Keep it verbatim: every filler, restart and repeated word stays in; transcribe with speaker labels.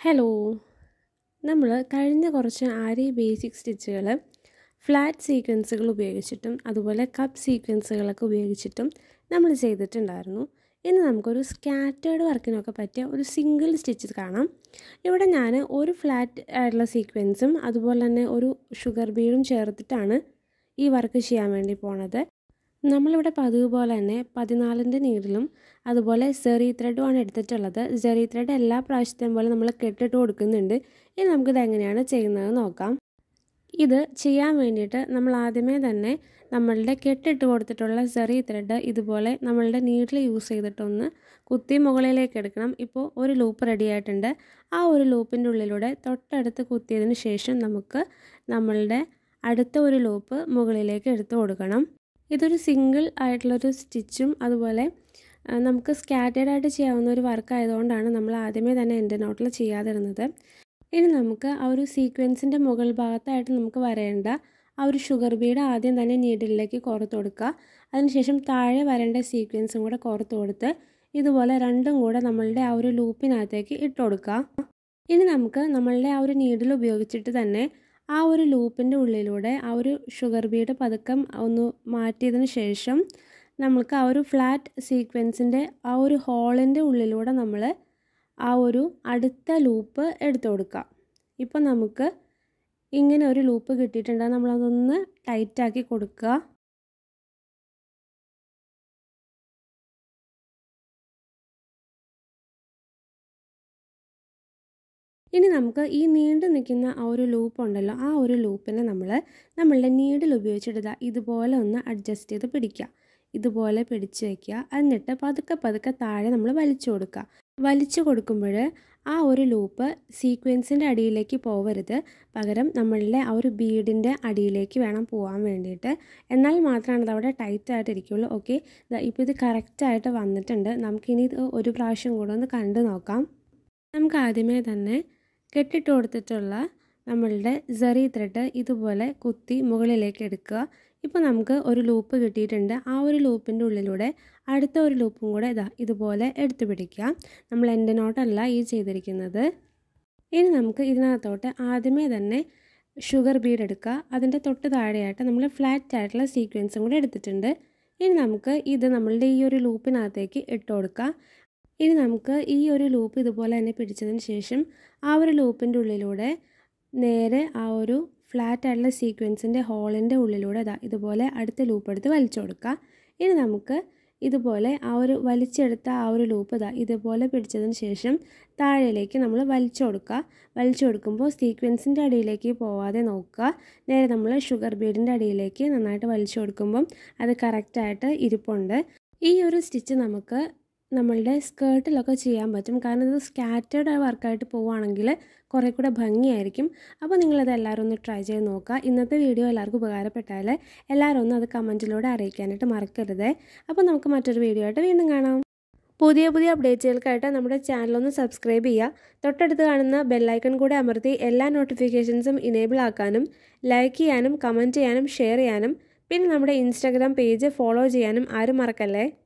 Speaker 1: Hello, നമ്മൾ കഴിഞ്ഞ കുറച്ച് ആരി ബേസിക് സ്റ്റിച്ചുകൾ ഫ്ലാറ്റ് സീക്വൻസുകൾ ഉപയോഗിച്ചിട്ടും അതുപോലെ കപ്പ് സീക്വൻസുകളൊക്കെ ഉപയോഗിച്ചിട്ടും നമ്മൾ ചെയ്തിട്ടുണ്ടായിരുന്നു. ഇന്ന് നമുക്കൊരു സ്കാറ്റേർഡ് വർക്കിനൊക്കെ പറ്റിയ ഒരു സിംഗിൾ സ്റ്റിച്ച് കാണാം. ഇവിടെ ഞാൻ ഒരു ഫ്ലാറ്റ് ആയിട്ടുള്ള സീക്വൻസും അതുപോലെ തന്നെ ഒരു ഷുഗർ ബീഡും ചേർത്തിട്ടാണ് ഈ വർക്ക് ചെയ്യാൻ വേണ്ടി പോണത്. നമ്മളിവിടെ പതിവ് പോലെ തന്നെ പതിനാലിൻ്റെ നീഡിലും അതുപോലെ സെറി ത്രെഡുമാണ് എടുത്തിട്ടുള്ളത്. സെറി ത്രെഡ് എല്ലാ പ്രാവശ്യത്തെയും പോലെ നമ്മൾ കെട്ടിട്ട് കൊടുക്കുന്നുണ്ട്. ഇനി നമുക്കിത് എങ്ങനെയാണ് ചെയ്യുന്നത് നോക്കാം. ഇത് ചെയ്യാൻ വേണ്ടിയിട്ട് നമ്മൾ ആദ്യമേ തന്നെ നമ്മളുടെ കെട്ടിട്ട് കൊടുത്തിട്ടുള്ള സെറി ത്രെഡ് ഇതുപോലെ നമ്മളുടെ നീഡിൽ യൂസ് ചെയ്തിട്ടൊന്ന് കുത്തി മുകളിലേക്ക് എടുക്കണം. ഇപ്പോൾ ഒരു ലൂപ്പ് റെഡി ആയിട്ടുണ്ട്. ആ ഒരു ലൂപ്പിൻ്റെ ഉള്ളിലൂടെ തൊട്ടടുത്ത് കുത്തിയതിന് ശേഷം നമുക്ക് നമ്മളുടെ അടുത്ത ഒരു ലൂപ്പ് മുകളിലേക്ക് എടുത്ത് കൊടുക്കണം. ഇതൊരു സിംഗിൾ ആയിട്ടുള്ളൊരു സ്റ്റിച്ചും അതുപോലെ നമുക്ക് സ്കാറ്റേർഡ് ആയിട്ട് ചെയ്യാവുന്ന ഒരു വർക്ക് ആയതുകൊണ്ടാണ് നമ്മൾ ആദ്യമേ തന്നെ എൻ്റെ നോട്ടിൽ ചെയ്യാതിരുന്നത്. ഇനി നമുക്ക് ആ ഒരു സീക്വൻസിൻ്റെ മുകൾ ഭാഗത്തായിട്ട് നമുക്ക് വരേണ്ട ആ ഒരു ഷുഗർ ബീഡ് ആദ്യം തന്നെ നീഡിലേക്ക് കോർത്ത് കൊടുക്കുക. അതിനുശേഷം താഴെ വരേണ്ട സീക്വൻസും കൂടെ കോർത്ത് കൊടുത്ത് ഇതുപോലെ രണ്ടും കൂടെ നമ്മളുടെ ആ ഒരു ലൂപ്പിനകത്തേക്ക് ഇട്ട് കൊടുക്കുക. ഇനി നമുക്ക് നമ്മളുടെ ആ ഒരു നീഡിൽ ഉപയോഗിച്ചിട്ട് തന്നെ ആ ഒരു ലൂപ്പിൻ്റെ ഉള്ളിലൂടെ ആ ഒരു ഷുഗർ ബീഡ് പതുക്കം ഒന്ന് മാറ്റിയതിന് ശേഷം നമുക്ക് ആ ഒരു ഫ്ലാറ്റ് സീക്വൻസിൻ്റെ ആ ഒരു ഹോളിൻ്റെ ഉള്ളിലൂടെ നമ്മൾ ആ ഒരു അടുത്ത ലൂപ്പ് എടുത്തു കൊടുക്കുക. ഇപ്പോൾ നമുക്ക് ഇങ്ങനെ ഒരു ലൂപ്പ് കിട്ടിയിട്ടുണ്ട്. നമ്മളതൊന്ന് ടൈറ്റാക്കി കൊടുക്കുക. ഇനി നമുക്ക് ഈ നീണ്ടു നിൽക്കുന്ന ആ ഒരു ലൂപ്പ് ഉണ്ടല്ലോ, ആ ഒരു ലൂപ്പിനെ നമ്മൾ നമ്മളുടെ നീഡിൽ ഉപയോഗിച്ചിട്ട് ഇതുപോലെ ഒന്ന് അഡ്ജസ്റ്റ് ചെയ്ത് പിടിക്കുക. ഇതുപോലെ പിടിച്ച് വയ്ക്കുക. എന്നിട്ട് പതുക്കെ പതുക്കെ താഴെ നമ്മൾ വലിച്ചു കൊടുക്കുക. വലിച്ചു കൊടുക്കുമ്പോൾ ആ ഒരു ലൂപ്പ് സീക്വൻസിൻ്റെ അടിയിലേക്ക് പോവരുത്, പകരം നമ്മളുടെ ആ ഒരു ബീഡിൻ്റെ അടിയിലേക്ക് വേണം പോകാൻ വേണ്ടിയിട്ട്. എന്നാൽ മാത്രമാണ് അത് അവിടെ ടൈറ്റായിട്ടിരിക്കുള്ളൂ. ഓക്കെ, ഇപ്പോൾ ഇത് കറക്റ്റായിട്ട് വന്നിട്ടുണ്ട്. നമുക്കിനി ഇത് ഒരു പ്രാവശ്യം കൂടെ ഒന്ന് കണ്ടു നോക്കാം. നമുക്ക് ആദ്യമേ തന്നെ കെട്ടിട്ട് കൊടുത്തിട്ടുള്ള നമ്മളുടെ സെറി ത്രെഡ് ഇതുപോലെ കുത്തി മുകളിലേക്ക് എടുക്കുക. ഇപ്പോൾ നമുക്ക് ഒരു ലൂപ്പ് കിട്ടിയിട്ടുണ്ട്. ആ ഒരു ലൂപ്പിൻ്റെ ഉള്ളിലൂടെ അടുത്ത ഒരു ലൂപ്പും കൂടെ ഇതാ ഇതുപോലെ എടുത്തു പിടിക്കുക. നമ്മൾ എൻ്റെ നോട്ടല്ല ഈ ചെയ്തിരിക്കുന്നത്. ഇനി നമുക്ക് ഇതിനകത്തോട്ട് ആദ്യമേ തന്നെ ഷുഗർ ബീഡ് എടുക്കുക. അതിൻ്റെ തൊട്ട് താഴെയായിട്ട് നമ്മൾ ഫ്ലാറ്റ് ആയിട്ടുള്ള സീക്വൻസും കൂടെ എടുത്തിട്ടുണ്ട്. ഇനി നമുക്ക് ഇത് നമ്മളുടെ ഈ ഒരു ലൂപ്പിനകത്തേക്ക് ഇട്ട് കൊടുക്കുക. ഇനി നമുക്ക് ഈ ഒരു ലൂപ്പ് ഇതുപോലെ തന്നെ പിടിച്ചതിന് ശേഷം ആ ഒരു ലൂപ്പിൻ്റെ ഉള്ളിലൂടെ നേരെ ആ ഒരു ഫ്ലാറ്റ് ആയിട്ടുള്ള സീക്വൻസിൻ്റെ ഹോളിൻ്റെ ഉള്ളിലൂടെ ഇതാ ഇതുപോലെ അടുത്ത ലൂപ്പ് എടുത്ത് വലിച്ചു കൊടുക്കുക. ഇനി നമുക്ക് ഇതുപോലെ ആ ഒരു വലിച്ചെടുത്ത ആ ഒരു ലൂപ്പ് ഇതാ ഇതുപോലെ പിടിച്ചതിന് ശേഷം താഴേലേക്ക് നമ്മൾ വലിച്ചു കൊടുക്കുക. വലിച്ചു കൊടുക്കുമ്പോൾ സീക്വൻസിൻ്റെ അടിയിലേക്ക് പോവാതെ നോക്കുക. നേരെ നമ്മൾ ഷുഗർ ബീഡിൻ്റെ അടിയിലേക്ക് നന്നായിട്ട് വലിച്ചു കൊടുക്കുമ്പം അത് കറക്റ്റായിട്ട് ഇരിപ്പുണ്ട്. ഈ ഒരു സ്റ്റിച്ച് നമുക്ക് നമ്മളുടെ സ്കേർട്ടിലൊക്കെ ചെയ്യാൻ പറ്റും. കാരണം ഇത് സ്കാറ്റേർഡ് വർക്കായിട്ട് പോവുകയാണെങ്കിൽ കുറേ കൂടെ ഭംഗിയായിരിക്കും. അപ്പോൾ നിങ്ങളത് എല്ലാവരും ഒന്ന് ട്രൈ ചെയ്ത് നോക്കുക. ഇന്നത്തെ വീഡിയോ എല്ലാവർക്കും ഉപകാരപ്പെട്ടാൽ എല്ലാവരും ഒന്ന് അത് കമൻറ്റിലൂടെ അറിയിക്കാനായിട്ട് മറക്കരുത്. അപ്പോൾ നമുക്ക് മറ്റൊരു വീഡിയോ ആയിട്ട് വീണ്ടും കാണാം. പുതിയ പുതിയ അപ്ഡേറ്റുകൾക്കായിട്ട് നമ്മുടെ ചാനലൊന്ന് സബ്സ്ക്രൈബ് ചെയ്യുക. തൊട്ടടുത്ത് കാണുന്ന ബെല്ലൈക്കൺ കൂടെ അമർത്തി എല്ലാ നോട്ടിഫിക്കേഷൻസും ഇനേബിൾ ആക്കാനും ലൈക്ക് ചെയ്യാനും കമൻറ്റ് ചെയ്യാനും ഷെയർ ചെയ്യാനും പിന്നെ നമ്മുടെ ഇൻസ്റ്റാഗ്രാം പേജ് ഫോളോ ചെയ്യാനും ആരും മറക്കല്ലേ.